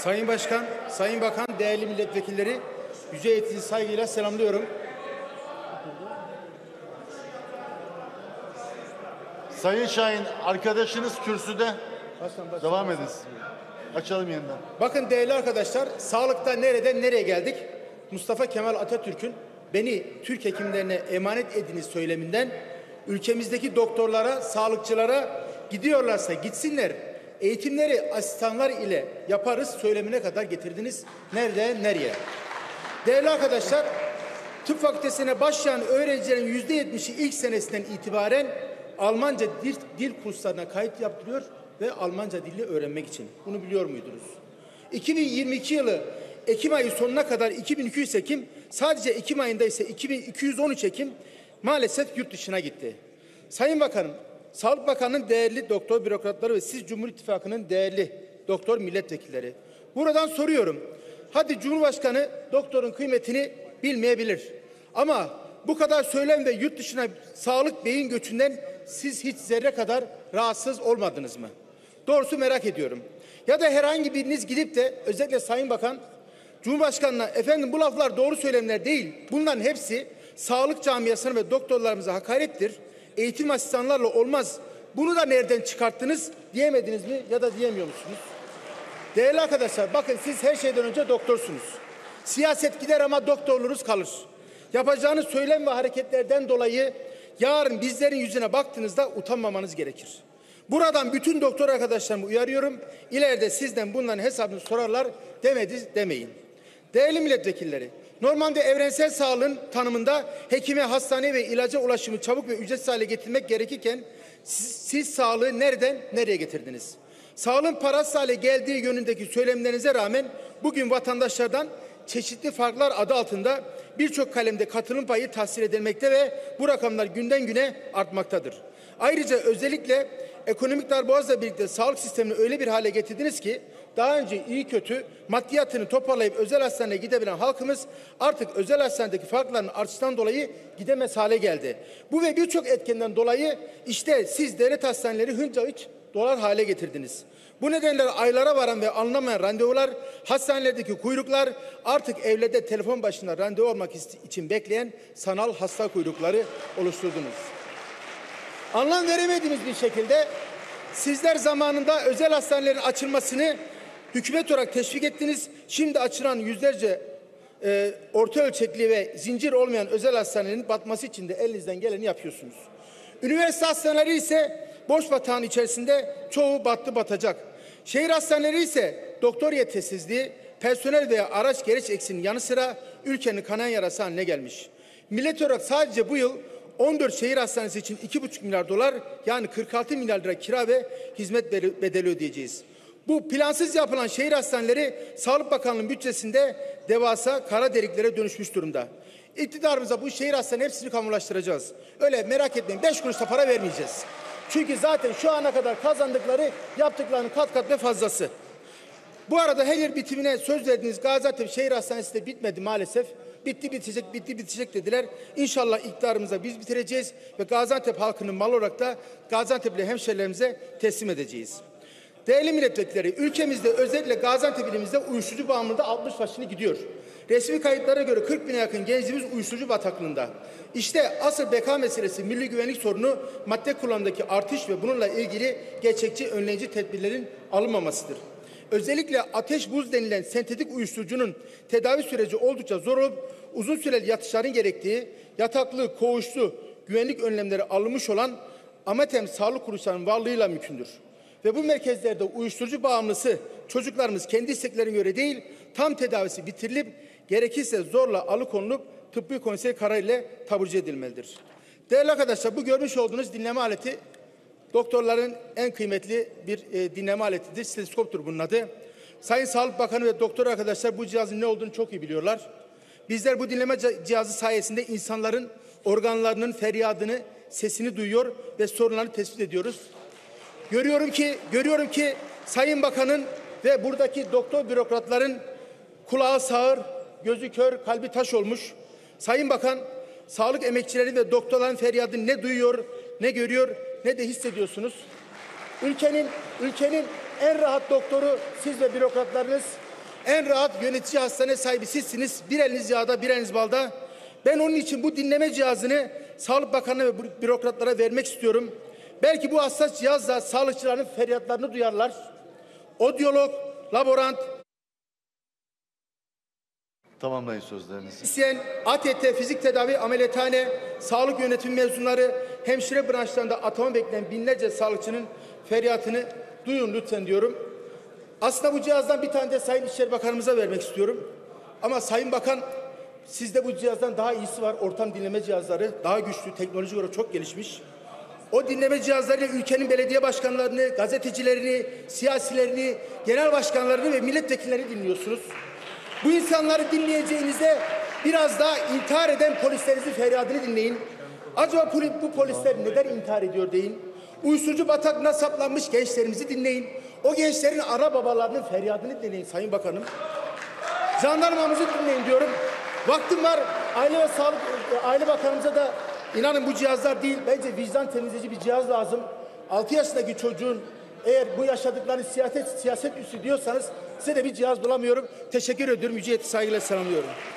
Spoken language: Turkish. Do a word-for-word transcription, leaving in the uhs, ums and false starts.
Sayın Başkan, Sayın Bakan, değerli milletvekilleri, yüce heyetinizi saygıyla selamlıyorum. Sayın Şahin, arkadaşınız kürsüde. Başkan, başkan, Devam başkan. edin. Açalım yeniden. Bakın değerli arkadaşlar, sağlıkta nereden nereye geldik? Mustafa Kemal Atatürk'ün beni Türk hekimlerine emanet ediniz söyleminden ülkemizdeki doktorlara, sağlıkçılara gidiyorlarsa gitsinler, eğitimleri asistanlar ile yaparız söylemine kadar getirdiniz. Nerede, nereye? Değerli arkadaşlar, tıp fakültesine başlayan öğrencilerin yüzde yetmişi ilk senesinden itibaren Almanca dil, dil kurslarına kayıt yaptırıyor ve Almanca dili öğrenmek için. Bunu biliyor muydunuz? iki bin yirmi iki yılı Ekim ayı sonuna kadar iki bin iki yüz hekim, sadece Ekim ayında ise iki bin iki yüz on üç hekim maalesef yurt dışına gitti. Sayın Bakanım, Sağlık Bakanı'nın değerli doktor bürokratları ve siz Cumhur İttifakı'nın değerli doktor milletvekilleri. Buradan soruyorum. Hadi Cumhurbaşkanı doktorun kıymetini bilmeyebilir. Ama bu kadar söylem ve yurt dışına sağlık beyin göçünden siz hiç zerre kadar rahatsız olmadınız mı? Doğrusu merak ediyorum. Ya da herhangi biriniz gidip de özellikle Sayın Bakan Cumhurbaşkanı'na efendim bu laflar doğru söylemler değil. Bunların hepsi sağlık camiasına ve doktorlarımıza hakarettir. Eğitim asistanlarla olmaz. Bunu da nereden çıkarttınız diyemediniz mi ya da diyemiyor musunuz? Değerli arkadaşlar, bakın siz her şeyden önce doktorsunuz. Siyaset gider ama doktorluğunuz kalır. Yapacağınız söylem ve hareketlerden dolayı yarın bizlerin yüzüne baktığınızda utanmamanız gerekir. Buradan bütün doktor arkadaşlarımı uyarıyorum. İleride sizden bunların hesabını sorarlar demedi demeyin. Değerli milletvekilleri, normalde evrensel sağlığın tanımında hekime, hastane ve ilaca ulaşımı çabuk ve ücretsiz hale getirmek gerekirken siz, siz sağlığı nereden nereye getirdiniz? Sağlığın parasız hale geldiği yönündeki söylemlerinize rağmen bugün vatandaşlardan çeşitli farklar adı altında birçok kalemde katılım payı tahsil edilmekte ve bu rakamlar günden güne artmaktadır. Ayrıca özellikle ekonomik darboğazla birlikte sağlık sistemini öyle bir hale getirdiniz ki daha önce iyi kötü maddiyatını toparlayıp özel hastaneye gidebilen halkımız artık özel hastanedeki farkların artışından dolayı gidemez hale geldi. Bu ve birçok etkenden dolayı işte siz devlet hastaneleri hınca hiç dolar hale getirdiniz. Bu nedenle aylara varan ve alınamayan randevular, hastanelerdeki kuyruklar, artık evlerde telefon başında randevu almak için bekleyen sanal hasta kuyrukları oluşturdunuz. Anlam veremediğimiz bir şekilde sizler zamanında özel hastanelerin açılmasını hükümet olarak teşvik ettiniz. Şimdi açılan yüzlerce e, orta ölçekli ve zincir olmayan özel hastanelerin batması için de elinizden geleni yapıyorsunuz. Üniversite hastaneleri ise boş batağın içerisinde çoğu battı batacak. Şehir hastaneleri ise doktor yetersizliği, personel veya araç gereç eksiğinin yanı sıra ülkenin kanayan yarası haline gelmiş. Millet olarak sadece bu yıl on dört şehir hastanesi için iki buçuk milyar dolar yani kırk altı milyar lira kira ve hizmet bedeli ödeyeceğiz. Bu plansız yapılan şehir hastaneleri Sağlık Bakanlığı'nın bütçesinde devasa kara deliklere dönüşmüş durumda. İktidarımıza bu şehir hastanelerinin hepsini kamulaştıracağız. Öyle merak etmeyin, beş kuruş da para vermeyeceğiz. Çünkü zaten şu ana kadar kazandıkları yaptıklarının kat kat ve fazlası. Bu arada her yer bitimine söz verdiğiniz Gaziantep Şehir Hastanesi de bitmedi maalesef. Bitti bitecek, bitti bitecek dediler. İnşallah iktidarımıza biz bitireceğiz ve Gaziantep halkının mal olarak da Gaziantep'li hemşerilerimize teslim edeceğiz. Değerli milletvekilleri, ülkemizde özellikle Gaziantep ilimizde uyuşturucu bağımlılığı altmış başını gidiyor. Resmi kayıtlara göre kırk bine yakın gencimiz uyuşturucu bataklığında. İşte asıl beka meselesi milli güvenlik sorunu madde kullanımındaki artış ve bununla ilgili gerçekçi önleyici tedbirlerin alınmamasıdır. Özellikle ateş buz denilen sentetik uyuşturucunun tedavi süreci oldukça zor olup uzun süreli yatışların gerektiği, yataklı, koğuşlu güvenlik önlemleri alınmış olan AMETEM sağlık kuruluşlarının varlığıyla mümkündür. Ve bu merkezlerde uyuşturucu bağımlısı çocuklarımız kendi isteklerine göre değil, tam tedavisi bitirilip gerekirse zorla alıkonulup tıbbi konsey kararıyla taburcu edilmelidir. Değerli arkadaşlar, bu görmüş olduğunuz dinleme aleti doktorların en kıymetli bir e, dinleme aletidir. Steteskoptur bunun adı. Sayın Sağlık Bakanı ve doktor arkadaşlar bu cihazın ne olduğunu çok iyi biliyorlar. Bizler bu dinleme cihazı sayesinde insanların organlarının feryadını, sesini duyuyor ve sorunlarını tespit ediyoruz. Görüyorum ki, görüyorum ki Sayın Bakan'ın ve buradaki doktor bürokratların kulağı sağır, gözü kör, kalbi taş olmuş. Sayın Bakan, sağlık emekçileri ve doktorların feryadını ne duyuyor, ne görüyor, ne de hissediyorsunuz. Ülkenin, ülkenin en rahat doktoru siz ve bürokratlarınız, en rahat yönetici hastane sahibi sizsiniz. Bir eliniz yağda, bir eliniz balda. Ben onun için bu dinleme cihazını Sağlık Bakanı'na ve bürokratlara vermek istiyorum. Belki bu hassas cihazla sağlıkçıların feryatlarını duyarlar. Odyolog, laborant, Tamamlayın sözlerinizi. İsteyen A T T, fizik tedavi, ameliyathane, sağlık yönetimi mezunları, hemşire branşlarında atama bekleyen binlerce sağlıkçının feryatını duyun lütfen diyorum. Aslında bu cihazdan bir tane de Sayın İçişleri Bakanımıza vermek istiyorum. Ama Sayın Bakan, sizde bu cihazdan daha iyisi var. Ortam dinleme cihazları daha güçlü, teknolojik olarak çok gelişmiş. O dinleme cihazlarıyla ülkenin belediye başkanlarını, gazetecilerini, siyasilerini, genel başkanlarını ve milletvekillerini dinliyorsunuz. Bu insanları dinleyeceğinizde biraz daha intihar eden polislerinizin feryadını dinleyin. Acaba bu polisler neden intihar ediyor deyin. Uyuşturucu bataklığına saplanmış gençlerimizi dinleyin. O gençlerin ana babalarının feryadını dinleyin Sayın Bakanım. Jandarmamızı dinleyin diyorum. Vaktim var. Aile ve Sağlık Aile Bakanımıza da inanın bu cihazlar değil, bence vicdan temizleyici bir cihaz lazım. altı yaşındaki çocuğun eğer bu yaşadıklarını siyaset siyaset üssü diyorsanız size de bir cihaz bulamıyorum. Teşekkür ediyorum. Yüce saygıyla selamlıyorum.